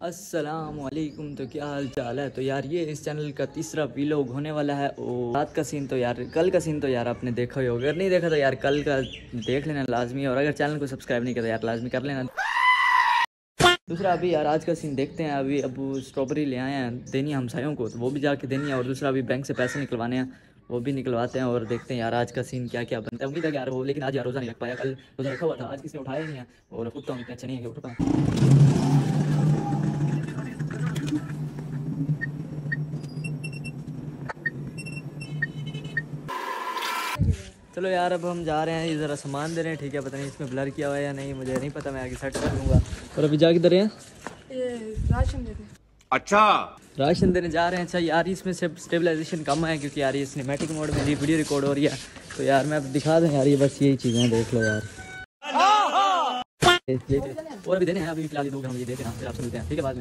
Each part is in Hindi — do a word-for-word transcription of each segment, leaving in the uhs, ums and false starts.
अस्सलाम वालेकुम। तो क्या हाल चाल है। तो यार ये इस चैनल का तीसरा वीलॉग होने वाला है। और रात का सीन तो यार कल का सीन तो यार आपने देखा ही होगा, अगर नहीं देखा तो यार कल का देख लेना लाजमी। और अगर चैनल को सब्सक्राइब नहीं किया यार लाजमी कर लेना। दूसरा अभी यार आज का सीन देखते हैं। अभी अबू स्ट्रॉबेरी ले आए हैं देनी है हमसायों को, तो वो भी जाके देनी है। और दूसरा अभी बैंक से पैसे निकलवाने हैं, वो भी निकलवाते हैं। और देखते हैं यार आज का सीन क्या क्या बनता है। उम्मीद है यार वो, लेकिन आज यार रोज़ा नहीं रख पाया, कल रोज़ा रखा हुआ था, आज किसी ने उठाया नहीं है। और उठता हूँ अच्छा नहीं है कि उठ पाए। चलो यार अब हम जा रहे हैं, ये ज़रा सामान दे रहे हैं, ठीक है। पता नहीं इसमें ब्लर किया हुआ है या नहीं, मुझे नहीं पता, मैं आगे सेट कर लूँगा। और अभी जाके दे रहे हैं राशन देने। अच्छा राशन देने जा रहे हैं। अच्छा यार इसमें से स्टेबलाइजेशन कम है क्योंकि यार ये सिनेमैटिक मोड में वीडियो रिकॉर्ड हो रही है। तो यार मैं अब दिखा दूँ यार, ये बस यही चीज़ें देख लो यार। और भी देने हैं, अभी फिलहाल दो हम ये देते हैं, फिर आपसे मिलते हैं ठीक है बाद में।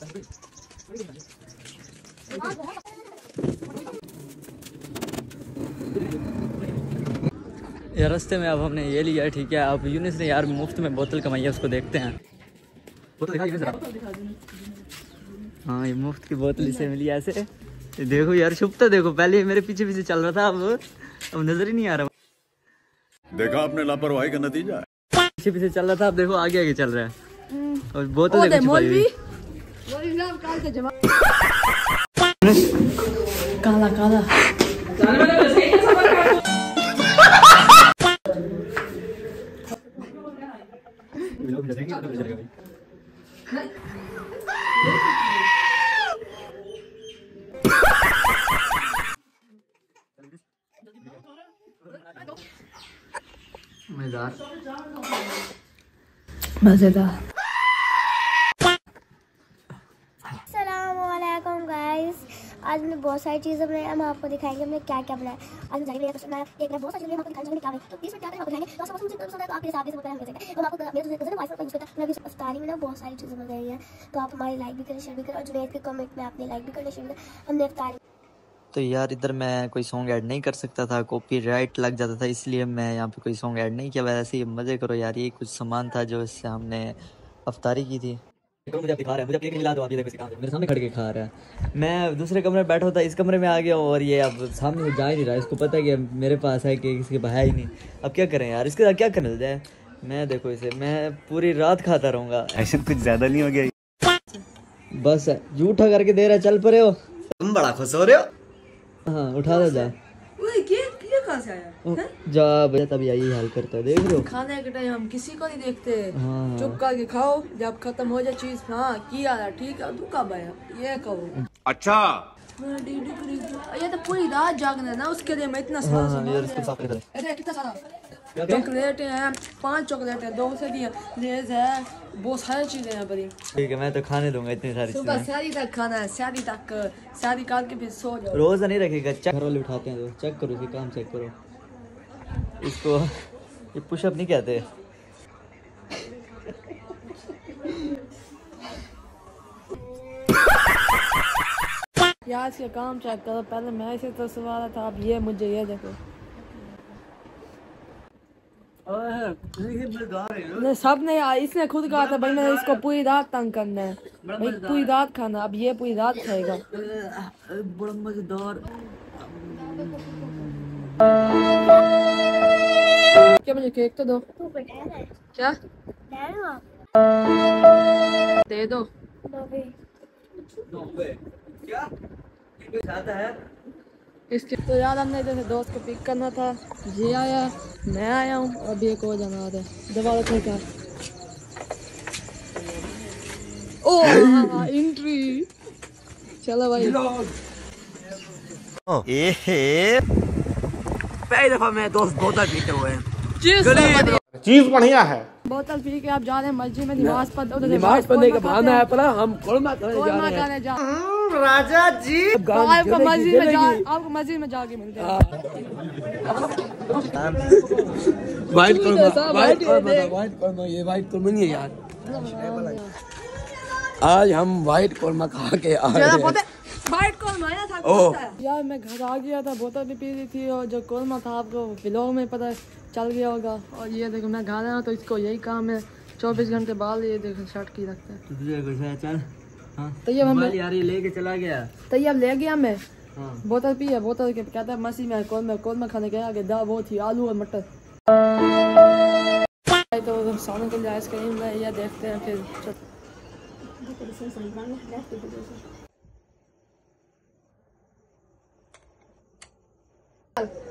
यार रास्ते में अब हमने ये लिया ठीक है। अब यूनिस ने यार मुफ्त में बोतल कमाई है, उसको देखते हैं। बोतल दिखाइए जरा। हाँ ये मुफ्त की बोतल इसे मिली ऐसे। देखो यार छुपता देखो, पहले मेरे पीछे पीछे चल रहा था, अब अब नजर ही नहीं आ रहा। देखा आपने लापरवाही का नतीजा है। पीछे पीछे चल रहा था, अब देखो आगे आगे चल रहा है। और बोतल देखो छुपाई हुई। काला काला मजेदार मजेदार। अस्सलामुअलैकुम गाइस, आज हमने बहुत सारी चीज़ें बनाई, हम आपको दिखाएंगे हमने क्या क्या बनाया। आज हम जाएंगे तो मैं एक बहुत सारी चीज़ें आपको दिखाएंगे क्या है। तो प्लीज़ क्या करें आपको दिखाएंगे, तो आपको मुझे पसंद है तो आपके हिसाब से बताएं हम कैसे। तो आपको मेरे दूसरे कज़न वाइफ का यूज़ करता है। मैं भी इफ्तारी में ना बहुत सारी चीज़ें बनाई हैं, तो आप हमारी लाइक भी करें, शेयर भी करें। और जुनैद के कमेंट में आपने लाइक भी करना, शेयर भी करें। हमने इफ्तारी तो यार इधर मैं कोई सॉन्ग ऐड नहीं कर सकता था, कॉपीराइट लग जाता था, इसलिए मैं यहाँ पे कोई सॉन्ग ऐड नहीं किया। वैसे ही मज़े करो यार, ये कुछ सामान था जो इससे हमने अफ्तारी की थी। मुझे दिखा रहा है, मुझे केक मिला दो, आप ये देखो काम मेरे सामने खड़ के खा रहा है। मैं दूसरे कमरे में बैठा होता, इस कमरे में आ गया और ये अब सामने जा ही नहीं रहा। इसको पता है कि मेरे पास है कि किसी के पास है ही नहीं। अब क्या करें यार, इसके साथ क्या करने जाए। मैं देखो इसे मैं पूरी रात खाता रहूँगा। ऐसे कुछ ज़्यादा नहीं हो गया बस झूठा करके दे रहा, चल पड़े हो तुम, बड़ा खुश हो रहे हो। हाँ उठा दे जा। कहाँ से आया जा भैया, तभी यही हाल करता है, देख लो। खाने के टाइम हम किसी को नहीं देखते, हाँ। चुप करके खाओ, जब खत्म हो जाए चीज हाँ की आ रहा ठीक है तू कब आया ये कहो। अच्छा ये तो पूरी रात जागना है ना, उसके लिए मैं इतना सारा सामान। अरे कितना सारा चॉकलेट है, पांच चॉकलेट है, दो से दिया लेज है, बहुत सारी चीजें हैं बड़ी। ठीक है मैं तो खाने दूंगा इतनी सारी सुबह चीजें। शादी तक खाना है, शादी तक शादी काट के फिर सो जाओ। रोज नहीं रखेगा, चेक वाले उठाते हैं तो चेक करो, इसे काम चेक करो। इसको ये पुशअप नहीं कहते। यार इसका काम चेक करो, पहले मैं इसे तो सवाल था, अब ये मुझे ये देखो। नहीं सब ने इसने खुद कहा था भाई मैंने इसको पूरी रात तंग करना है, भाई पूरी रात खाना। अब ये पूरी रात खाएगा। बड़ा मजेदार। क्या मुझे केक तो दो। क्या दे दो। क्या ज़्यादा है इसके तो यार हमने जैसे दोस्त को पिक करना था, ये आया, मैं आया हूँ, और भी एक और जाना है। दबा रखो क्या। ओह एंट्री, चलो भाई। ए पहली दफा मैं दोस्त बोतल पीते हुए हैं। चीज बढ़िया है। बोतल पी के आप जा रहे हैं मस्जिद में नमाज पढ़ नमाज पढ़ने का बहाना है, पर हम कुर्मा करने जा रहे हैं। जा राजा जी आपको मस्जिद में जा आपको मस्जिद में जाके मिलते हैं। White kurma, white kurma, white kurma, ये वाइट कुर्मा नहीं है यार। आज हम वाइट कुर्मा खा के आ रहे हैं। वाइट कोरमा आया था। ओह यार मैं घर आ गया था, बोतल भी पी ली थी, और जो कोरमा था आपको व्लॉग में पता चल गया होगा। और ये देखो मैं घर आया तो इसको यही काम है, चौबीस घंटे बाद ये देखो शर्ट की रखता है। तुझे कुछ है चल हाँ तो ये हम यार ये लेके चला गया। तो ये अब ले गया मैं हाँ बोतल पी है, बोतल के कहता है मसी में कौन में कौन में खाने गया कि दा वो थी आलू और मटर। तो सामने के लिए आइसक्रीम है या देखते हैं फिर चल।